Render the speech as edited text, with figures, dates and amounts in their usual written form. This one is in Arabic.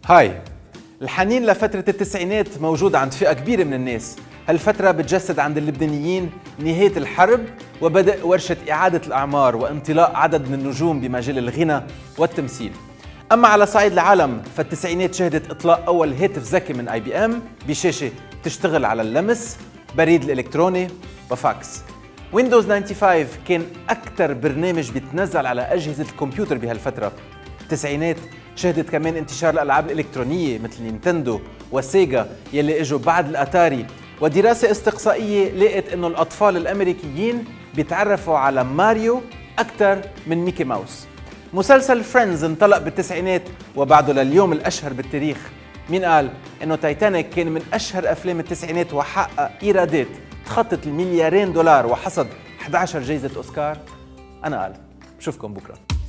هاي. الحنين لفترة التسعينات موجود عند فئة كبيرة من الناس. هالفترة بتجسد عند اللبنانيين نهاية الحرب وبدء ورشة إعادة الأعمار وانطلاق عدد من النجوم بمجال الغنى والتمثيل. أما على صعيد العالم فالتسعينات شهدت إطلاق أول هاتف ذكي من IBM بشاشة تشتغل على اللمس، بريد الإلكتروني وفاكس. ويندوز 95 كان أكثر برنامج بيتنزل على أجهزة الكمبيوتر بهالفترة. التسعينات شهدت كمان انتشار الألعاب الإلكترونية مثل نينتندو وسيجا يلي اجوا بعد الأتاري، ودراسة استقصائية لقت إنه الأطفال الأمريكيين بيتعرفوا على ماريو أكثر من ميكي ماوس. مسلسل فريندز انطلق بالتسعينات وبعده لليوم الأشهر بالتاريخ. مين قال إنه تايتانيك كان من أشهر أفلام التسعينات وحقق إيرادات تخطت $2 مليار وحصد 11 جائزة أوسكار؟ أنا قال. بشوفكم بكرة.